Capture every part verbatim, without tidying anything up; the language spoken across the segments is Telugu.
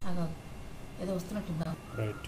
ఏదో వస్తున్నట్టుందా right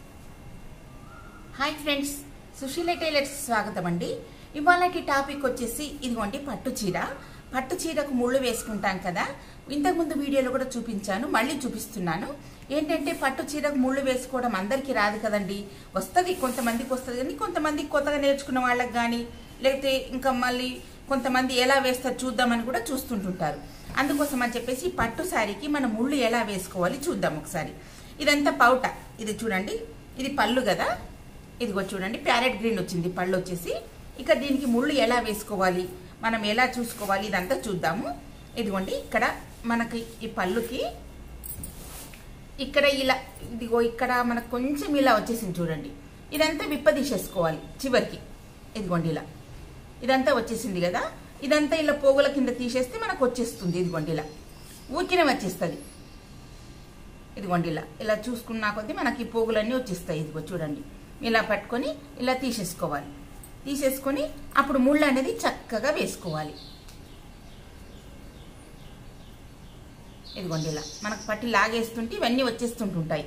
hi friends Sushila tailors స్వాగతం అండి ఇవాళటి టాపిక్ వచ్చేసి ఇదిగోండి పట్టు చీర పట్టు చీరకు ముళ్ళు వేసుకుంటాం కదా ఇంతకుముందు వీడియోలో కూడా చూపించాను మళ్ళీ చూపిస్తున్నాను ఏంటంటే పట్టు చీరకు ముళ్ళు వేసుకోవడం అందరికీ రాదు కదండి వస్తుంది కొంతమందికి వస్తుంది కానీ కొంతమంది కొత్తగా నేర్చుకున్న వాళ్ళకి కానీ లేకపోతే ఇంకా మళ్ళీ కొంతమంది ఎలా వేస్తారు చూద్దామని కూడా చూస్తుంటుంటారు అందుకోసం అని చెప్పేసి పట్టు శారీకి మనం ముళ్ళు ఎలా వేసుకోవాలి చూద్దాం ఒకసారి ఇదంతా పౌట ఇది చూడండి ఇది పళ్ళు కదా ఇదిగో చూడండి ప్యారెట్ గ్రీన్ వచ్చింది పళ్ళు వచ్చేసి ఇక దీనికి ముళ్ళు ఎలా వేసుకోవాలి మనం ఎలా చూసుకోవాలి ఇదంతా చూద్దాము ఇదిగోండి ఇక్కడ మనకి ఈ పళ్ళుకి ఇక్కడ ఇలా ఇదిగో ఇక్కడ మనకు కొంచెం ఇలా వచ్చేసింది చూడండి ఇదంతా విప్పదీసేసుకోవాలి చివరికి ఇదిగోండి ఇలా ఇదంతా వచ్చేసింది కదా ఇదంతా ఇలా పోగుల కింద తీసేస్తే మనకు వచ్చేస్తుంది ఇదిగోండి ఇలా ఊరికినే వచ్చేస్తుంది ఇదిగోండి ఇలా ఇలా చూసుకున్నా కొద్దీ మనకి పోగులన్నీ వచ్చేస్తాయి ఇదిగో చూడండి ఇలా పట్టుకొని ఇలా తీసేసుకోవాలి తీసేసుకొని అప్పుడు ముళ్ళు అనేది చక్కగా వేసుకోవాలి ఇదిగోండి ఇలా మనకు పట్టి లాగేస్తుంటే ఇవన్నీ వచ్చేస్తుంటుంటాయి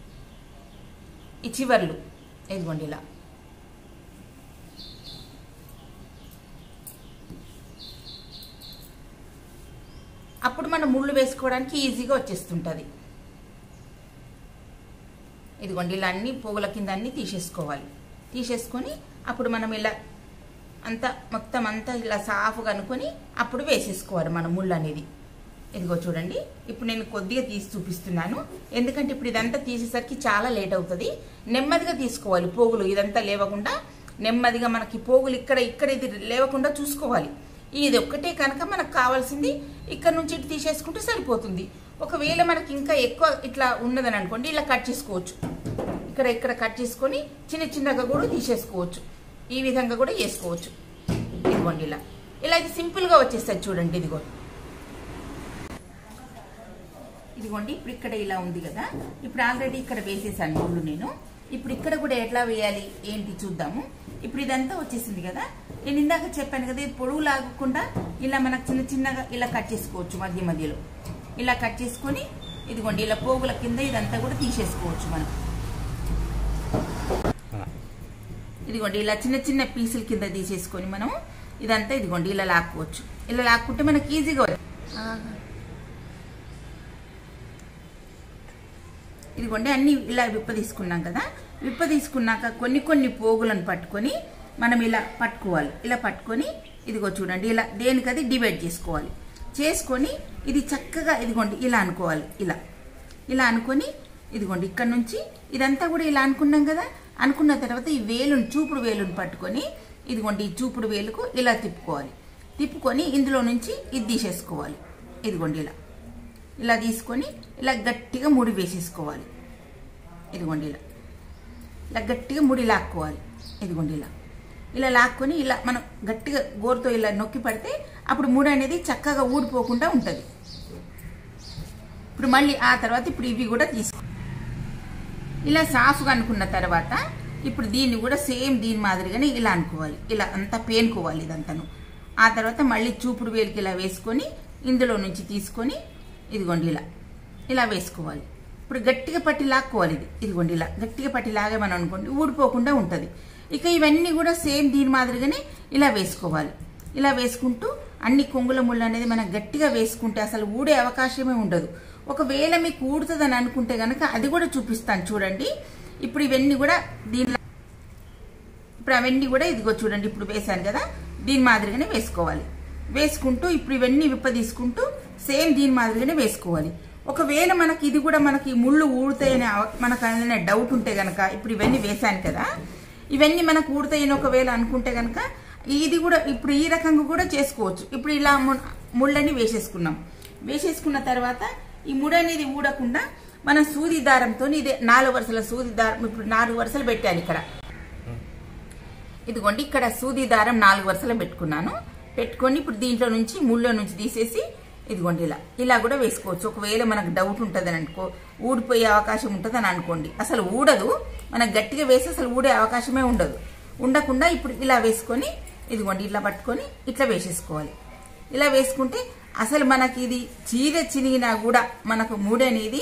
ఈ చివర్లు ఇదిగోండి ఇలా అప్పుడు మనం ముళ్ళు వేసుకోవడానికి ఈజీగా వచ్చేస్తుంటుంది ఇదిగోండి ఇలా అన్ని పోగుల కింద అన్ని తీసేసుకోవాలి తీసేసుకొని అప్పుడు మనం ఇలా అంతా మొత్తం అంతా ఇలా సాఫ్గా అనుకొని అప్పుడు వేసేసుకోవాలి మనం ముళ్ళు అనేది ఇదిగో చూడండి ఇప్పుడు నేను కొద్దిగా తీసి చూపిస్తున్నాను ఎందుకంటే ఇప్పుడు ఇదంతా తీసేసరికి చాలా లేట్ అవుతుంది నెమ్మదిగా తీసుకోవాలి పోగులు ఇదంతా లేవకుండా నెమ్మదిగా మనకి పోగులు ఇక్కడ ఇక్కడ ఇది లేవకుండా చూసుకోవాలి ఇది ఒక్కటే కనుక మనకు కావాల్సింది ఇక్కడ నుంచి ఇటు తీసేసుకుంటే సరిపోతుంది ఒకవేళ మనకి ఇంకా ఎక్కువ ఇట్లా ఉన్నదని అనుకోండి ఇలా కట్ చేసుకోవచ్చు ఇక్కడ ఇక్కడ కట్ చేసుకొని చిన్న చిన్నగా కూడా తీసేసుకోవచ్చు ఈ విధంగా కూడా వేసుకోవచ్చు ఇదిగోండి ఇలా ఇలా ఇది సింపుల్గా వచ్చేస్తుంది చూడండి ఇదిగో ఇదిగోండి ఇప్పుడు ఇక్కడ ఇలా ఉంది కదా ఇప్పుడు ఆల్రెడీ ఇక్కడ వేసేసాను ముళ్ళు నేను ఇప్పుడు ఇక్కడ కూడా ఎట్లా వేయాలి ఏంటి చూద్దాము ఇప్పుడు ఇదంతా వచ్చేసింది కదా నేను ఇందాక చెప్పాను కదా ఇది పొడుగు లాగకుండా ఇలా మనకు చిన్న చిన్నగా ఇలా కట్ చేసుకోవచ్చు మధ్య మధ్యలో ఇలా కట్ చేసుకొని ఇదిగోండి ఇలా పోగుల కింద ఇదంతా కూడా తీసేసుకోవచ్చు మనం ఇదిగోండి ఇలా చిన్న చిన్న పీసుల కింద తీసేసుకొని మనం ఇదంతా ఇదిగోండి ఇలా లాక్కోవచ్చు ఇలా లాక్కుంటే మనకి ఈజీగా ఇదిగోండి అన్ని ఇలా విప్ప తీసుకున్నాం కదా విప్ప తీసుకున్నాక కొన్ని కొన్ని పోగులను పట్టుకొని మనం ఇలా పట్టుకోవాలి ఇలా పట్టుకొని ఇదిగో చూడండి ఇలా దేనికది డివైడ్ చేసుకోవాలి చేసుకొని ఇది చక్కగా ఇదిగోండి ఇలా అనుకోవాలి ఇలా ఇలా అనుకొని ఇదిగోండి ఇక్కడ నుంచి ఇదంతా కూడా ఇలా అనుకున్నాం కదా అనుకున్న తర్వాత ఈ వేలును చూపుడు వేలును పట్టుకొని ఇదిగోండి ఈ చూపుడు వేలుకు ఇలా తిప్పుకోవాలి తిప్పుకొని ఇందులో నుంచి ఇది తీసేసుకోవాలి ఇదిగోండి ఇలా ఇలా తీసుకొని ఇలా గట్టిగా ముడి వేసేసుకోవాలి ఇదిగోండి ఇలా ఇలా గట్టిగా ముడి లాక్కోవాలి ఇదిగోండి ఇలా ఇలా లాక్కొని ఇలా మనం గట్టిగా గోరుతో ఇలా నొక్కి పడితే అప్పుడు ముడి అనేది చక్కగా ఊడిపోకుండా ఉంటుంది ఇప్పుడు మళ్ళీ ఆ తర్వాత ఇప్పుడు ఇవి కూడా తీసుకో ఇలా సాఫ్గా అనుకున్న తర్వాత ఇప్పుడు దీన్ని కూడా సేమ్ దీని మాదిరిగానే ఇలా అనుకోవాలి ఇలా అంతా పేనుకోవాలి ఇదంతాను ఆ తర్వాత మళ్ళీ చూపుడు వేలికి ఇలా వేసుకొని ఇందులో నుంచి తీసుకొని ఇదిగోండి ఇలా ఇలా వేసుకోవాలి ఇప్పుడు గట్టిగా పట్టి లాక్కోవాలి ఇది ఇదిగోండి ఇలా గట్టిగా పట్టి లాగేమని అనుకోండి ఊడిపోకుండా ఉంటుంది ఇక ఇవన్నీ కూడా సేమ్ దీని మాదిరిగానే ఇలా వేసుకోవాలి ఇలా వేసుకుంటూ అన్ని కొంగుల ముళ్ళు అనేది మనం గట్టిగా వేసుకుంటే అసలు ఊడే అవకాశమే ఉండదు ఒకవేళ మీకు ఊడుతుందని అనుకుంటే కనుక అది కూడా చూపిస్తాను చూడండి ఇప్పుడు ఇవన్నీ కూడా దీనిలో ఇప్పుడు అవన్నీ కూడా ఇదిగో చూడండి ఇప్పుడు వేసాను కదా దీని మాదిరిగానే వేసుకోవాలి వేసుకుంటూ ఇప్పుడు ఇవన్నీ విప్ప తీసుకుంటూ సేమ్ దీని మాదిరిగానే వేసుకోవాలి ఒకవేళ మనకి ఇది కూడా మనకి ముళ్ళు ఊడుతాయని మనకు ఏదైనా డౌట్ ఉంటే గనక ఇప్పుడు ఇవన్నీ వేసాను కదా ఇవన్నీ మనకు ఊడుతాయని ఒకవేళ అనుకుంటే గనక ఇది కూడా ఇప్పుడు ఈ రకంగా కూడా చేసుకోవచ్చు ఇప్పుడు ఇలా ముళ్ళని వేసేసుకున్నాం వేసేసుకున్న తర్వాత ఈ ముడి అనేది ఊడకుండా మనం సూది దారంతో ఇదే నాలుగు వరుసల సూది దారం ఇప్పుడు నాలుగు వరుసలు పెట్టాను ఇక్కడ ఇదిగోండి ఇక్కడ సూది దారం నాలుగు వరుసలు పెట్టుకున్నాను పెట్టుకొని ఇప్పుడు దీంట్లో నుంచి ముళ్ళ నుంచి తీసేసి ఇదిగోండి ఇలా ఇలా కూడా వేసుకోవచ్చు ఒకవేళ మనకు డౌట్ ఉంటుందని అనుకో ఊడిపోయే అవకాశం ఉంటుందని అనుకోండి అసలు ఊడదు మనకు గట్టిగా వేసి అసలు ఊడే అవకాశమే ఉండదు ఉండకుండా ఇప్పుడు ఇలా వేసుకొని ఇదిగోండి ఇట్లా పట్టుకొని ఇట్లా వేసేసుకోవాలి ఇలా వేసుకుంటే అసలు మనకి ఇది చీర చినిగినా కూడా మనకు ముడి అనేది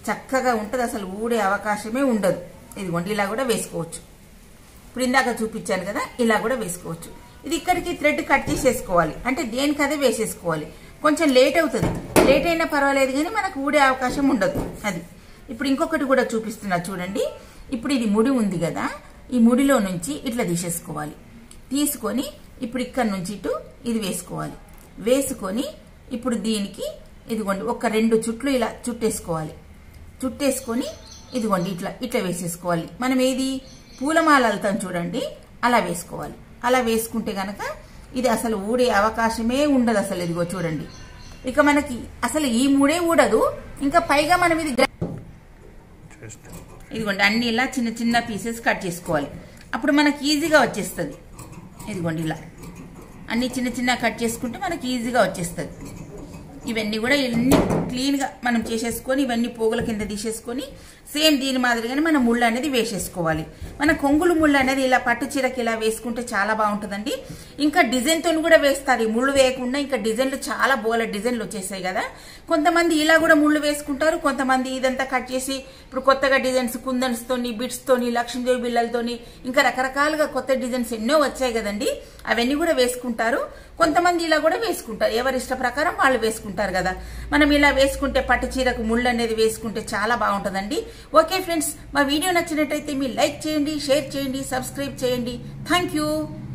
చక్కగా ఉంటుంది, అసలు ఊడే అవకాశమే ఉండదు. ఇదిగోండి ఇలా కూడా వేసుకోవచ్చు. ఇప్పుడు ఇందాక చూపించాను కదా, ఇలా కూడా వేసుకోవచ్చు. ఇది ఇక్కడికి థ్రెడ్ కట్ చేసేసుకోవాలి, అంటే దేనికి అదే వేసేసుకోవాలి. కొంచెం లేట్ అవుతుంది, లేట్ అయినా పర్వాలేదు కానీ మనకు ఊడే అవకాశం ఉండదు. అది ఇప్పుడు ఇంకొకటి కూడా చూపిస్తున్నా చూడండి. ఇప్పుడు ఇది ముడి ఉంది కదా, ఈ ముడిలో నుంచి ఇట్లా తీసేసుకోవాలి. తీసుకొని ఇప్పుడు ఇక్కడ నుంచి ఇటు ఇది వేసుకోవాలి. వేసుకొని ఇప్పుడు దీనికి ఇదిగోండి ఒక రెండు చుట్లు ఇలా చుట్టేసుకోవాలి. చుట్టేసుకొని ఇదిగోండి ఇట్లా ఇట్లా వేసేసుకోవాలి. మనం ఏది పూలమాల అల్లుతాం చూడండి, అలా వేసుకోవాలి. అలా వేసుకుంటే గనక ఇది అసలు ఊడే అవకాశమే ఉండదు అసలు. ఇదిగో చూడండి, ఇక మనకి అసలు ఈ మూడే ఊడదు. ఇంకా పైగా మనం ఇది ఇదిగోండి అన్ని ఇలా చిన్న చిన్న పీసెస్ కట్ చేసుకోవాలి. అప్పుడు మనకి ఈజీగా వచ్చేస్తుంది. ఇదిగోండి ఇలా అన్ని చిన్న చిన్న కట్ చేసుకుంటే మనకి ఈజీగా వచ్చేస్తుంది. ఇవన్నీ కూడా ఇవన్నీ క్లీన్గా మనం చేసేసుకొని ఇవన్నీ పోగుల కింద తీసేసుకొని సేమ్ దీని మాదిరిగానే మనం ముళ్ళు అనేది వేసేసుకోవాలి. మన కొంగులు ముళ్ళు అనేది ఇలా పట్టు చీరకి ఇలా వేసుకుంటే చాలా బాగుంటుందండి. ఇంకా డిజైన్తో కూడా వేస్తారు. ఈ ముళ్ళు వేయకుండా ఇంకా డిజైన్లు చాలా బోల డిజైన్లు వచ్చేసాయి కదా. కొంతమంది ఇలా కూడా ముళ్ళు వేసుకుంటారు, కొంతమంది ఇదంతా కట్ చేసి ఇప్పుడు కొత్తగా డిజైన్స్ కుందన్స్ తోని బిట్స్ తోని లక్ష్మీదేవి బిళ్ళలతోని ఇంకా రకరకాలుగా కొత్త డిజైన్స్ ఎన్నో వచ్చాయి కదండి. అవన్నీ కూడా వేసుకుంటారు. కొంతమంది ఇలా కూడా వేసుకుంటారు, ఎవరి ఇష్ట ప్రకారం వాళ్ళు వేసుకుంటారు కదా. మనం ఇలా వేసుకుంటే పట్టు చీరకు ముళ్ళు అనేది వేసుకుంటే చాలా బాగుంటుందండి. ఓకే ఫ్రెండ్స్, మా వీడియో నచ్చినట్టయితే మీరు లైక్ చేయండి, షేర్ చేయండి, సబ్స్క్రైబ్ చేయండి. Thank you.